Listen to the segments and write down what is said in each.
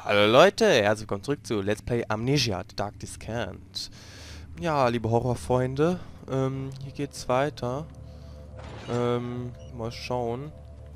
Hallo Leute, herzlich willkommen zurück zu Let's Play Amnesia: The Dark Descent. Ja, liebe Horrorfreunde, hier geht's weiter. Mal schauen.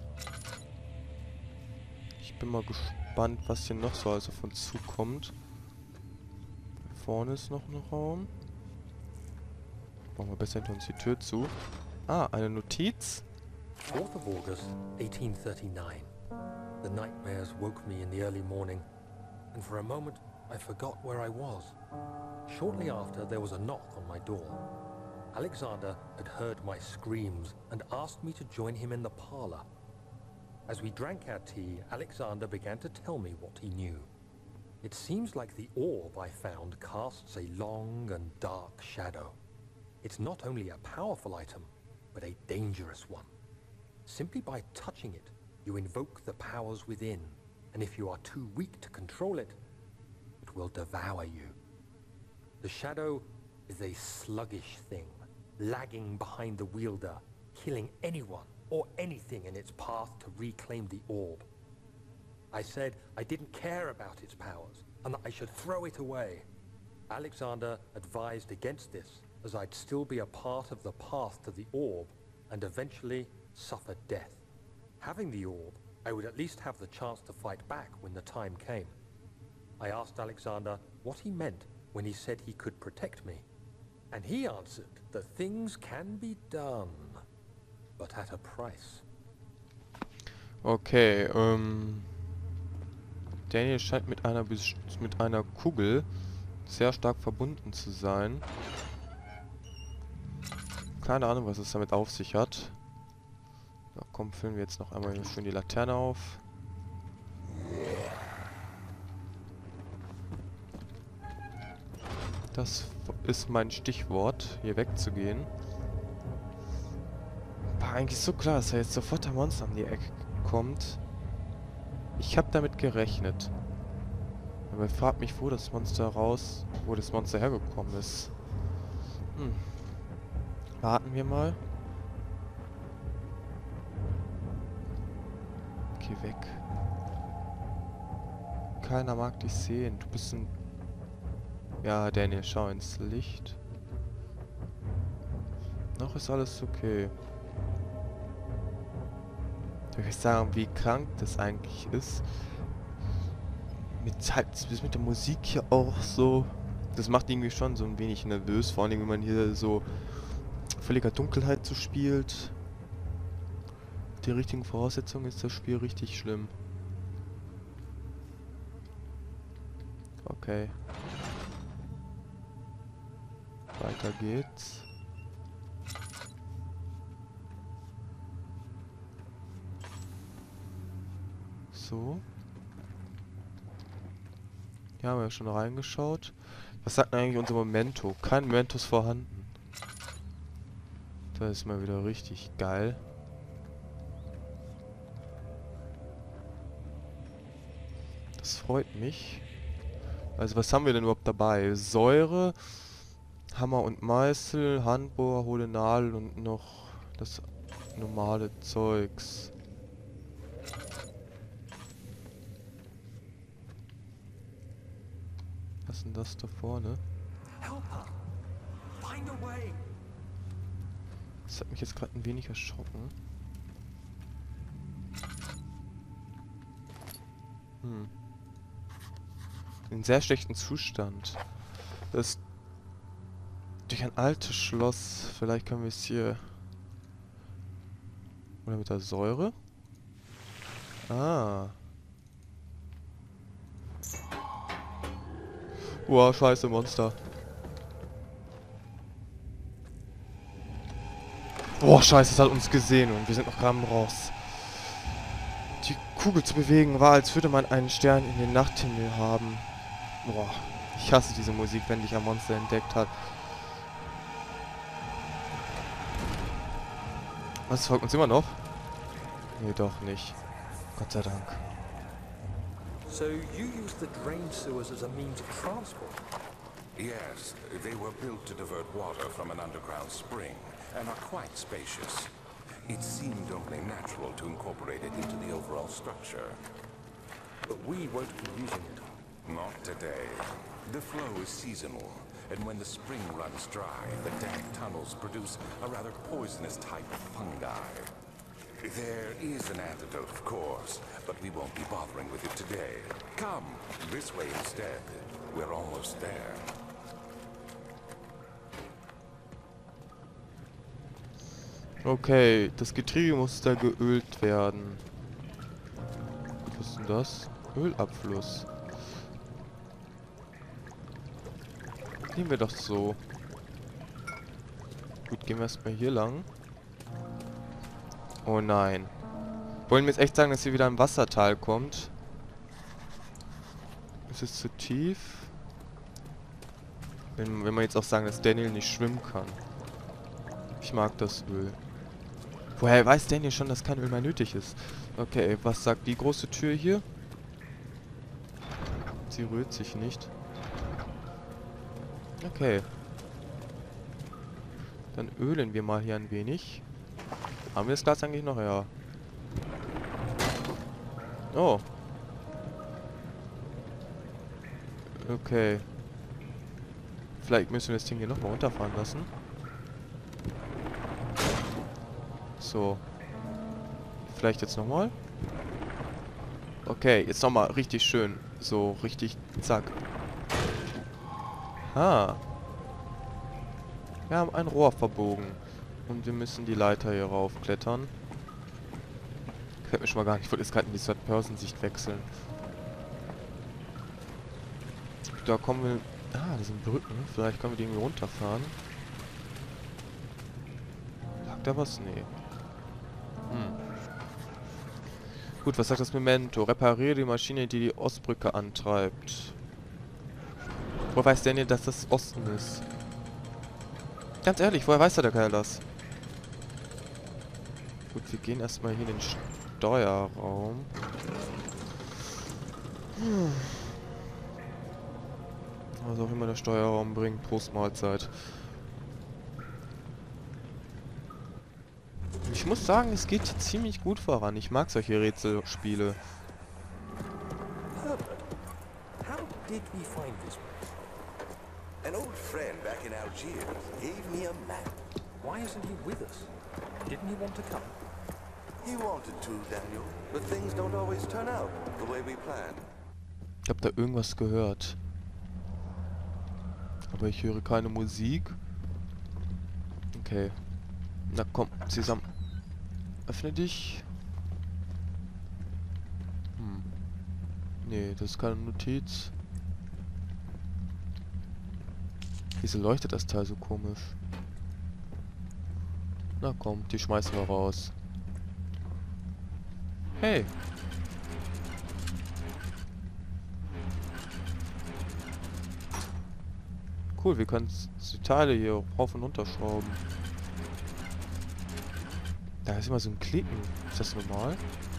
Ich bin mal gespannt, was hier noch so also auf uns zukommt. Hier vorne ist noch ein Raum. Machen wir besser hinter uns die Tür zu. Ah, eine Notiz. 4th of August, 1839. The nightmares woke me in the early morning, and for a moment I forgot where I was. Shortly after, there was a knock on my door. Alexander had heard my screams and asked me to join him in the parlor. As we drank our tea, Alexander began to tell me what he knew. It seems like the orb I found casts a long and dark shadow. It's not only a powerful item, but a dangerous one. Simply by touching it, you invoke the powers within, and if you are too weak to control it, it will devour you. The shadow is a sluggish thing, lagging behind the wielder, killing anyone or anything in its path to reclaim the orb. I said I didn't care about its powers, and that I should throw it away. Alexander advised against this, as I'd still be a part of the path to the orb, and eventually suffer death. Having the orb, I would at least have the chance to fight back when the time came. I asked Alexander what he meant when he said he could protect me, and he answered that things can be done, but at a price. Okay, Daniel scheint mit einer Kugel sehr stark verbunden zu sein. Keine Ahnung, was es damit auf sich hat. So, komm, füllen wir jetzt noch einmal hier schön die Laterne auf. Das ist mein Stichwort, hier wegzugehen. War eigentlich so klar, dass da jetzt sofort der Monster um die Ecke kommt. Ich habe damit gerechnet. Aber ich frage mich, wo das Monster hergekommen ist. Warten wir mal. Geh weg. Keiner mag dich sehen. Du bist ein... Ja, Daniel, schau ins Licht. Noch ist alles okay. Soll ich sagen, wie krank das eigentlich ist? Mit der Musik hier auch so. Das macht irgendwie schon so ein wenig nervös. Vor allem, wenn man hier so völliger Dunkelheit so spielt. Mit den richtigen Voraussetzungen ist das Spiel richtig schlimm. Okay. Weiter geht's. So. Hier haben wir schon reingeschaut. Was sagt denn eigentlich unser Memento? Kein Memento ist vorhanden. Das ist mal wieder richtig geil. Das freut mich. Also was haben wir denn überhaupt dabei? Säure, Hammer und Meißel, Handbohrer, hohle Nadel und noch das normale Zeugs. Was ist denn das da vorne? Das hat mich jetzt gerade ein wenig erschrocken. In sehr schlechten Zustand. Das ist durch ein altes Schloss. Vielleicht können wir es hier... Oder mit der Säure? Ah. Wow, scheiße, Monster. Boah, scheiße, es hat uns gesehen und wir sind noch gerade raus. Die Kugel zu bewegen war, als würde man einen Stern in den Nachthimmel haben. Boah, ich hasse diese Musik, wenn dich ein Monster entdeckt hat. Was, folgt uns immer noch? Nee, doch nicht. Gott sei Dank. So you use the drain sewers as a means of transport? Yes, they were built to divert water from an underground spring and are quite spacious. It seemed only natural to incorporate it into the overall structure. but we won't be using it. Not today. The flow is seasonal, and when the spring runs dry, the dank tunnels produce a rather poisonous type of fungi. There is an antidote, of course, but we won't be bothering with it today. Come, this way instead. We're almost there. Okay, das Getriebe muss da geölt werden. Was ist denn das? Ölabfluss. Nehmen wir doch so. Gut, gehen wir erstmal hier lang. Oh nein. Wollen wir jetzt echt sagen, dass hier wieder ein Wassertal kommt? Ist es zu tief? Wenn wir jetzt auch sagen, dass Daniel nicht schwimmen kann. Ich mag das Öl. Woher weiß Daniel schon, dass kein Öl mehr nötig ist? Okay, was sagt die große Tür hier? Sie rührt sich nicht. Okay. Dann ölen wir mal hier ein wenig. Haben wir das Glas eigentlich noch? Ja. Oh. Okay. Vielleicht müssen wir das Ding hier nochmal runterfahren lassen. So. Vielleicht jetzt nochmal. Okay, jetzt nochmal richtig schön. So, richtig, zack. Ah. Wir haben ein Rohr verbogen. Und wir müssen die Leiter hier raufklettern. Gefällt mir schon mal gar nicht. Ich wollte jetzt gerade in die Third-Person-Sicht wechseln. Da kommen wir... Ah, das sind Brücken. Vielleicht können wir die irgendwie runterfahren. Lag da was? Nee. Gut, was sagt das Memento? Repariere die Maschine, die die Ostbrücke antreibt. Woher weiß Daniel, dass das Osten ist? Ganz ehrlich, woher weiß der Kerl das? Gut, wir gehen erstmal hier in den Steuerraum. Was auch immer der Steuerraum bringt. Prost Mahlzeit. Ich muss sagen, es geht ziemlich gut voran. Ich mag solche Rätselspiele. Herbert, how did we find this place? An old friend back in Algiers gave me a map. Why isn't he with us? Didn't he want to come? He wanted to, Daniel, but things don't always turn out the way we planned. Ich habe da irgendwas gehört. Aber ich höre keine Musik. Okay. Na komm, zusammen. Öffne dich. Nee, das ist keine Notiz. Wieso leuchtet das Teil so komisch? Na komm, die schmeißen wir raus. Hey. Cool, wir können die Teile hier rauf und runter schrauben. Da ist immer so ein Klicken. Ist das normal?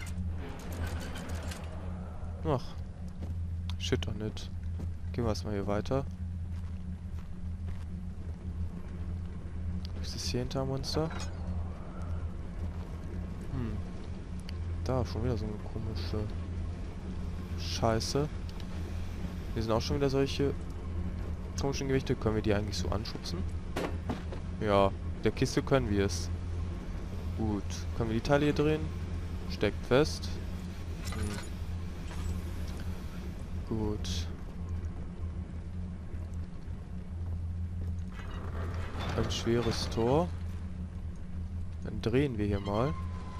Ach. Shit doch nicht. Gehen wir erstmal hier weiter. Ist das hier hinter Monster? Da, schon wieder so eine komische Scheiße. Hier sind auch schon wieder solche komischen Gewichte. Können wir die eigentlich so anschubsen? Ja, der Kiste können wir es. Gut. Können wir die Teile hier drehen? Steckt fest. Gut. Ein schweres Tor. Dann drehen wir hier mal.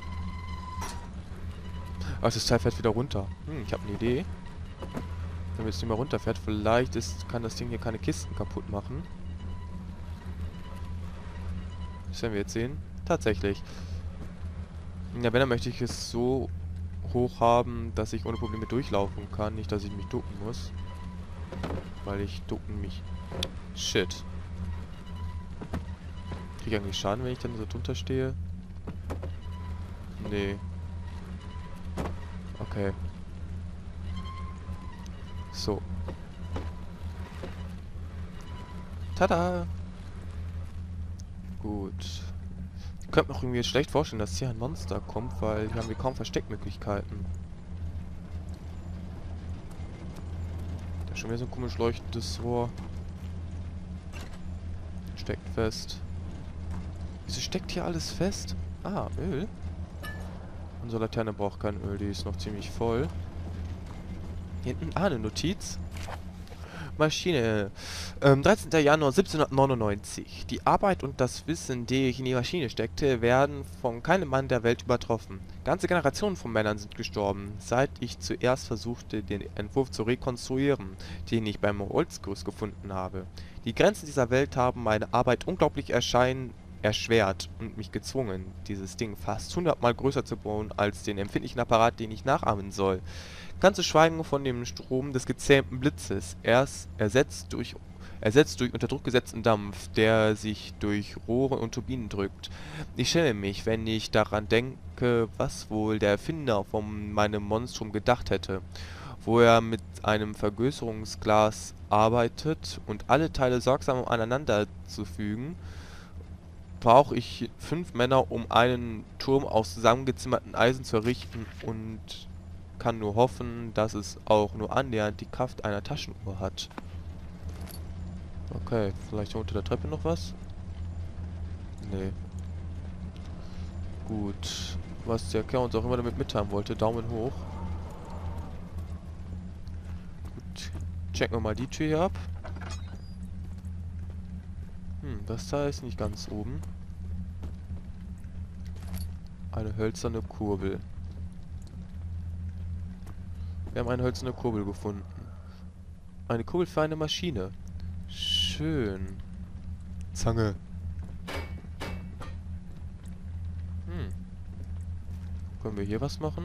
Ah, das Teil fährt wieder runter. Ich habe eine Idee. Wenn es nicht mehr runterfährt, vielleicht kann das Ding hier keine Kisten kaputt machen. Das werden wir jetzt sehen. Tatsächlich. Ja, wenn, dann möchte ich es so hoch haben, dass ich ohne Probleme durchlaufen kann. Nicht, dass ich mich ducken muss. Weil ich ducken mich... Shit. Krieg ich eigentlich Schaden, wenn ich dann so drunter stehe? Nee. Okay. So. Tada! Gut. Ich könnte mir auch irgendwie jetzt schlecht vorstellen, dass hier ein Monster kommt, weil hier haben wir kaum Versteckmöglichkeiten. Schon wieder so ein komisch leuchtendes Rohr. Steckt fest. Wieso steckt hier alles fest? Ah, Öl. Unsere Laterne braucht kein Öl, die ist noch ziemlich voll. Hier hinten, eine Notiz. Maschine. 13. Januar 1799. Die Arbeit und das Wissen, die ich in die Maschine steckte, werden von keinem Mann der Welt übertroffen. Ganze Generationen von Männern sind gestorben, seit ich zuerst versuchte, den Entwurf zu rekonstruieren, den ich beim Holzgerüst gefunden habe. Die Grenzen dieser Welt haben meine Arbeit unglaublich erschwert und mich gezwungen, dieses Ding fast 100-mal größer zu bauen als den empfindlichen Apparat, den ich nachahmen soll. Ganz zu schweigen von dem Strom des gezähmten Blitzes, ersetzt durch unter Druck gesetzten Dampf, der sich durch Rohre und Turbinen drückt. Ich schäme mich, wenn ich daran denke, was wohl der Erfinder von meinem Monstrum gedacht hätte, wo er mit einem Vergrößerungsglas arbeitet und alle Teile sorgsam aneinander zu fügen. Brauche ich 5 Männer, um einen Turm aus zusammengezimmerten Eisen zu errichten und kann nur hoffen, dass es auch nur annähernd die Kraft einer Taschenuhr hat. Okay, vielleicht unter der Treppe noch was? Nee. Gut. Was der Kerl uns auch immer damit mitteilen wollte. Daumen hoch. Gut. Checken wir mal die Tür hier ab. Das da ist nicht ganz oben. Eine hölzerne Kurbel. Wir haben eine hölzerne Kurbel gefunden. Eine Kurbel für eine Maschine. Schön. Zange. Können wir hier was machen?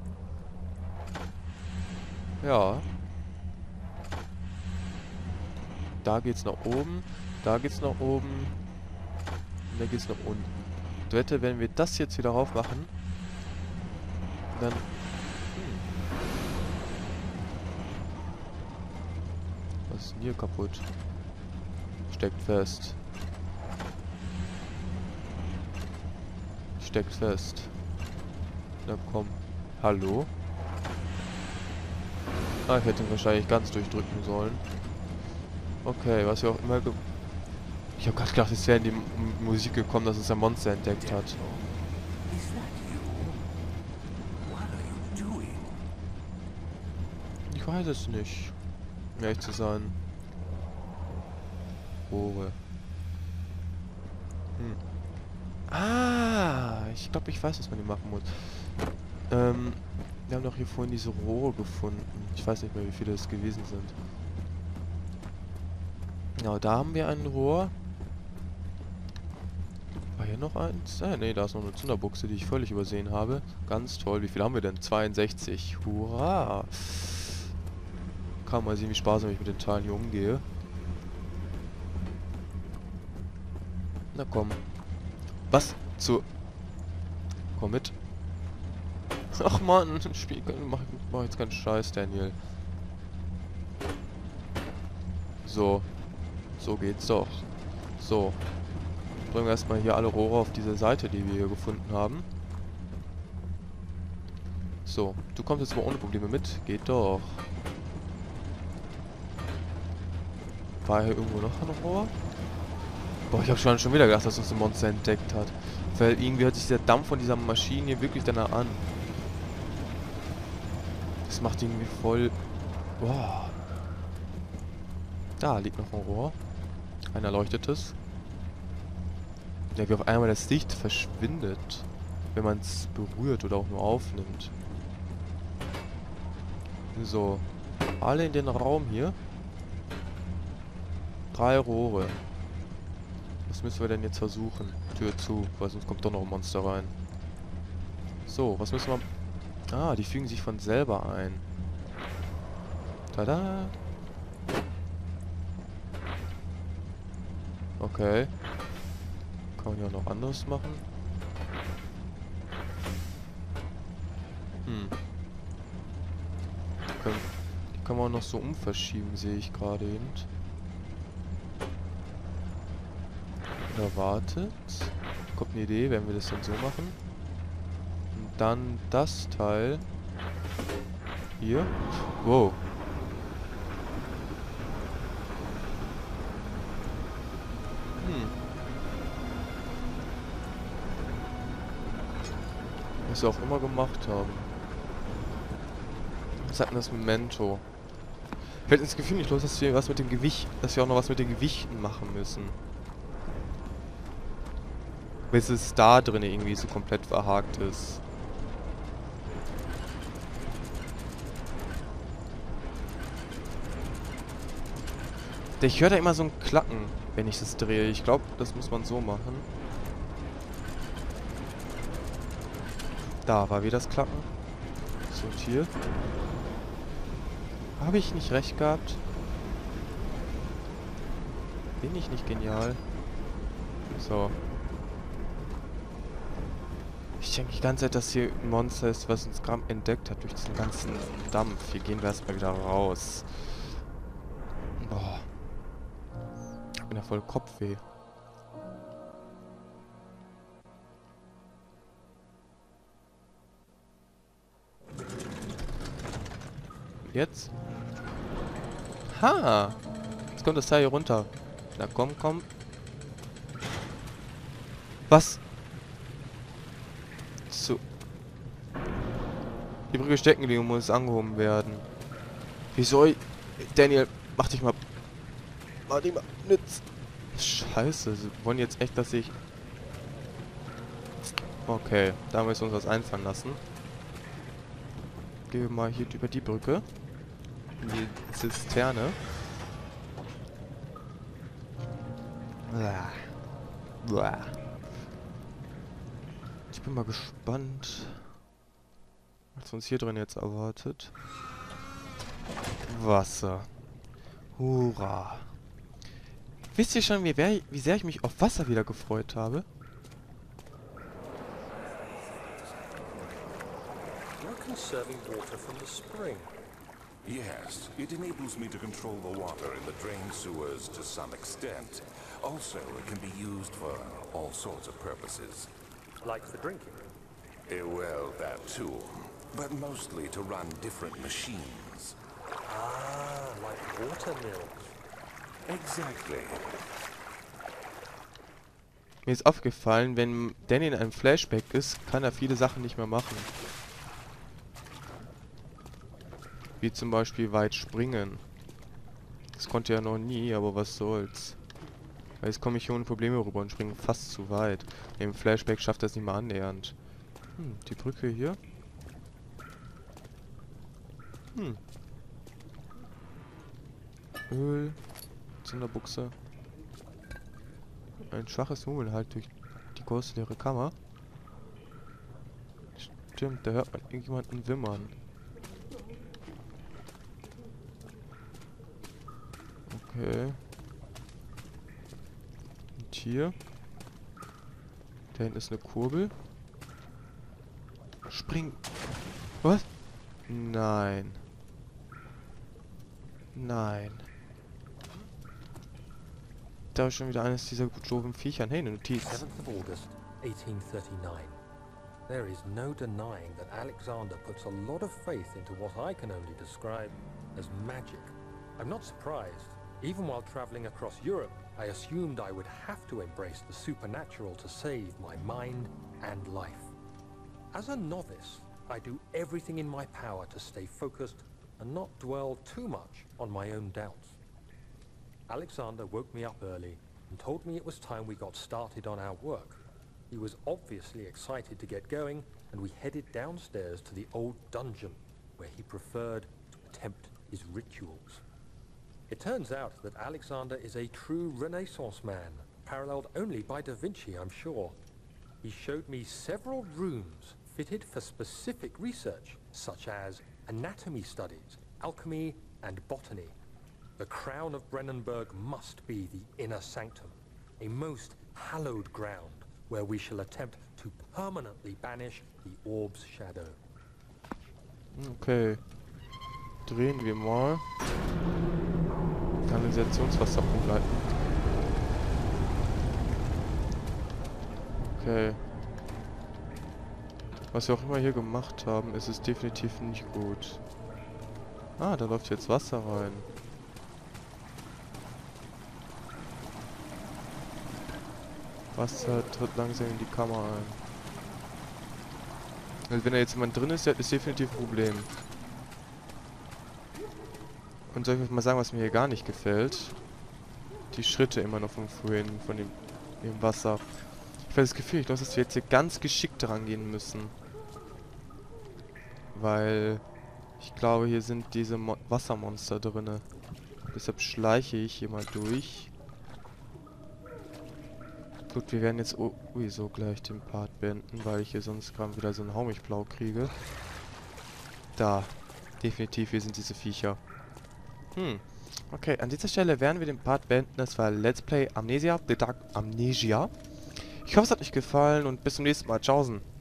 Ja. Da geht's nach oben. Da geht's nach oben. Und da geht's nach unten. Ich wette, wenn wir das jetzt wieder raufmachen, dann... Was ist denn hier kaputt? Steckt fest. Steckt fest. Na komm. Hallo? Ah, ich hätte ihn wahrscheinlich ganz durchdrücken sollen. Okay, was wir auch immer ich habe gerade gedacht, es wäre in die Musik gekommen, dass es ein Monster entdeckt hat. Ich weiß es nicht. Um ehrlich zu sein. Rohre. Ah, ich glaube, ich weiß, was man hier machen muss. Wir haben doch hier vorhin diese Rohre gefunden. Ich weiß nicht mehr, wie viele es gewesen sind. Genau, da haben wir ein Rohr. War hier noch eins? Ah, ne, da ist noch eine Zunderbuchse, die ich völlig übersehen habe. Ganz toll. Wie viel haben wir denn? 62. Hurra! Kann mal sehen, wie sparsam ich mit den Teilen hier umgehe. Na komm. Was? Komm mit. Ach man, Spiel, mach jetzt keinen Scheiß, Daniel. So. So geht's doch. So. Bringen wir erstmal hier alle Rohre auf diese Seite, die wir hier gefunden haben. So. Du kommst jetzt mal ohne Probleme mit. Geht doch. War hier irgendwo noch ein Rohr? Boah, ich habe schon wieder gedacht, dass uns ein Monster entdeckt hat. Weil irgendwie hört sich der Dampf von dieser Maschine hier wirklich danach an. Das macht irgendwie voll... Boah. Da liegt noch ein Rohr. Ein erleuchtetes. Ja, wie auf einmal das Licht verschwindet, wenn man es berührt oder auch nur aufnimmt. So. Alle in den Raum hier. 3 Rohre. Was müssen wir denn jetzt versuchen? Tür zu, weil sonst kommt doch noch ein Monster rein. So, was müssen wir... Ah, die fügen sich von selber ein. Tada! Okay. Kann man ja noch anderes machen. Die kann man auch noch so umverschieben, sehe ich gerade eben. Oder wartet. Kommt eine Idee, wenn wir das dann so machen. Und dann das Teil. Hier. Wow. Was wir auch immer gemacht haben. Was hat denn das Memento? Fällt ins Gefühl nicht los, dass wir was mit dem Gewicht, dass wir auch noch was mit den Gewichten machen müssen. Bis es da drin irgendwie so komplett verhakt ist. Ich höre da immer so ein Klacken, wenn ich das drehe. Ich glaube, das muss man so machen. Da war wieder das Klacken. So, und hier. Habe ich nicht recht gehabt? Bin ich nicht genial? So. Ich denke die ganze Zeit, dass hier ein Monster ist, was uns gerade entdeckt hat durch diesen ganzen Dampf. Hier gehen wir erstmal wieder raus. Boah. Ich bin ja voll Kopfweh. Jetzt? Ha! Jetzt kommt das Teil hier runter. Na komm, komm. Was? So. Die Brücke stecken geblieben und muss angehoben werden. Wieso? Daniel, mach dich mal. Mach dich mal. Nütz. Scheiße, sie wollen jetzt echt, dass ich... Okay, da müssen wir uns was einfallen lassen. Gehen wir mal hier über die Brücke. In die Zisterne. Ich bin mal gespannt, was uns hier drin jetzt erwartet. Wasser. Hurra. Wisst ihr schon, wie sehr ich mich auf Wasser wieder gefreut habe? You're conserving water from the spring. Yes, it enables me to control the water in the drain sewers to some extent. Also, it can be used for all sorts of purposes. Like for drinking. Well, that too. But mostly to run different machines. Ah, like water mills. Exactly. Mir ist aufgefallen, wenn Danny in einem Flashback ist, kann er viele Sachen nicht mehr machen. Wie zum Beispiel weit springen. Das konnte er noch nie, aber was soll's. Weil jetzt komme ich hier ohne Probleme rüber und springe fast zu weit. Im Flashback schafft er es nicht mal annähernd. Die Brücke hier. Öl. Zunderbuchse. Ein schwaches Murmeln halt durch die große leere Kammer. Stimmt, da hört man irgendjemanden wimmern. Okay. Und hier. Da hinten ist eine Kurbel. Spring. Was? Nein. Nein. Da ist schon wieder eines dieser doofen Viechern. Hey, eine Notiz. 7th of August, 1839. There is no denying that Alexander puts a lot of faith into what I can only describe as magic. I'm not surprised. Even while traveling across Europe, I assumed I would have to embrace the supernatural to save my mind and life. As a novice, I do everything in my power to stay focused and not dwell too much on my own doubts. Alexander woke me up early and told me it was time we got started on our work. He was obviously excited to get going, and we headed downstairs to the old dungeon, where he preferred to attempt his rituals. It turns out that Alexander is a true Renaissance man, paralleled only by Da Vinci, I'm sure. He showed me several rooms fitted for specific research, such as anatomy studies, alchemy, and botany. The crown of Brennenburg must be the inner sanctum, a most hallowed ground where we shall attempt to permanently banish the orb's shadow. Okay. Drehen wir mal. Kanalisationswasser umleiten. Okay. Was wir auch immer hier gemacht haben, ist es definitiv nicht gut. Ah, da läuft jetzt Wasser rein. Wasser tritt langsam in die Kammer ein. Also wenn da jetzt jemand drin ist, ist definitiv ein Problem. Und soll ich mal sagen, was mir hier gar nicht gefällt? Die Schritte immer noch von vorhin, von dem Wasser. Ich habe das Gefühl, ich glaube, dass wir jetzt hier ganz geschickt rangehen müssen. Weil ich glaube, hier sind diese Wassermonster drinne. Deshalb schleiche ich hier mal durch. Gut, wir werden jetzt sowieso gleich den Part beenden, weil ich hier sonst gerade wieder so einen Haumichblau kriege. Da. Definitiv, hier sind diese Viecher. Okay, an dieser Stelle werden wir den Part beenden. Das war Let's Play Amnesia, The Dark Amnesia. Ich hoffe, es hat euch gefallen und bis zum nächsten Mal. Tschaußen.